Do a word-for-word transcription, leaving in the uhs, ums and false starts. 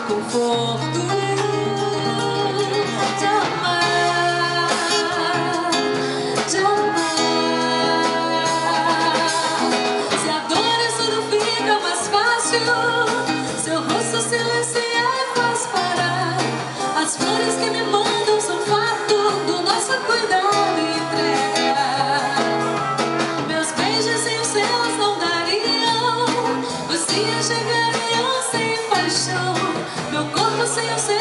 conforto de amar, de amar. Se a dor isso não fica mais fácil, seu rosto silencia e faz parar. As flores que me mandam são fato do nosso cuidado e entrega. Meus beijos sem os seus não dariam, os dias chegariam sem paixão. Meu corpo sem o seu